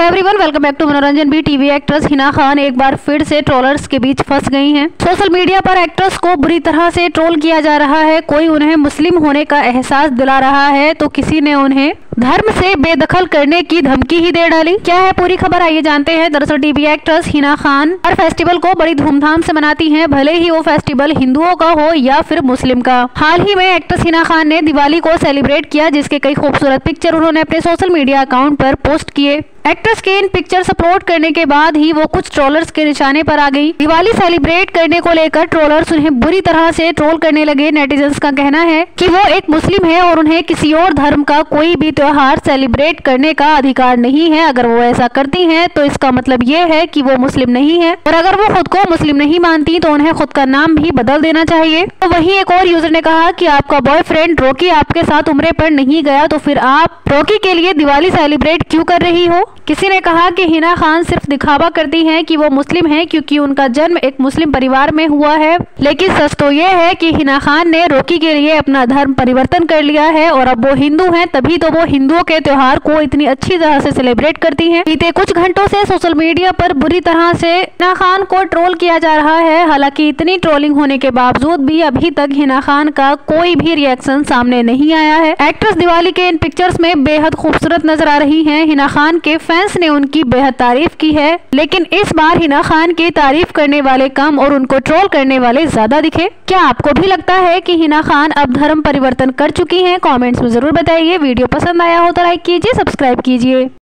Hello everyone, welcome back to Manoranjan B. TV actress Hina Khan एक बार फिर से ट्रोलर्स के बीच फंस गई हैं। सोशल मीडिया पर एक्ट्रेस को बुरी तरह से ट्रोल किया जा रहा है। कोई उन्हें मुस्लिम होने का एहसास दिला रहा है तो किसी ने उन्हें धर्म से बेदखल करने की धमकी ही दे डाली। क्या है पूरी खबर, आइए जानते हैं। दरअसल टीवी एक्ट्रेस हिना खान हर फेस्टिवल को बड़ी धूमधाम से मनाती हैं, भले ही वो फेस्टिवल हिंदुओं का हो या फिर मुस्लिम का। हाल ही में एक्ट्रेस हिना खान ने दिवाली को सेलिब्रेट किया, जिसके कई खूबसूरत पिक्चर उन्होंने अपने सोशल मीडिया अकाउंट पर पोस्ट किए। एक्ट्रेस के इन पिक्चर्स अपलोड करने के बाद ही वो कुछ ट्रोलर्स के निशाने पर आ गई। दिवाली सेलिब्रेट करने को लेकर ट्रोलर्स उन्हें बुरी तरह से ट्रोल करने लगे। नेटिजन्स का कहना है कि वो एक मुस्लिम है और उन्हें किसी और धर्म का कोई भी त्योहार सेलिब्रेट करने का अधिकार नहीं है। अगर वो ऐसा करती हैं तो इसका मतलब ये है कि वो मुस्लिम नहीं है, और अगर वो खुद को मुस्लिम नहीं मानती तो उन्हें खुद का नाम भी बदल देना चाहिए। तो वहीं एक और यूजर ने कहा कि आपका बॉयफ्रेंड रॉकी आपके साथ उम्रे पर नहीं गया तो फिर आप रॉकी के लिए दिवाली सेलिब्रेट क्यों कर रही हो। किसी ने कहा कि हिना खान सिर्फ दिखावा करती हैं कि वो मुस्लिम हैं क्योंकि उनका जन्म एक मुस्लिम परिवार में हुआ है, लेकिन सच तो ये है कि हिना खान ने रॉकी के लिए अपना धर्म परिवर्तन कर लिया है और अब वो हिंदू हैं, तभी तो वो हिंदुओं के त्योहार को इतनी अच्छी तरह से सेलिब्रेट करती हैं। बीते कुछ घंटों से सोशल मीडिया पर बुरी तरह से हिना खान को ट्रोल किया जा रहा है। हालांकि इतनी ट्रोलिंग होने के बावजूद भी अभी तक हिना खान का कोई भी रिएक्शन सामने नहीं आया है। एक्ट्रेस दिवाली के इन पिक्चर्स में बेहद खूबसूरत नजर आ रही है। हिना खान के फैंस ने उनकी बेहद तारीफ की है, लेकिन इस बार हिना खान की तारीफ करने वाले कम और उनको ट्रोल करने वाले ज्यादा दिखे। क्या आपको भी लगता है कि हिना खान अब धर्म परिवर्तन कर चुकी हैं? कमेंट्स में जरूर बताइए। वीडियो पसंद आया हो तो लाइक कीजिए, सब्सक्राइब कीजिए।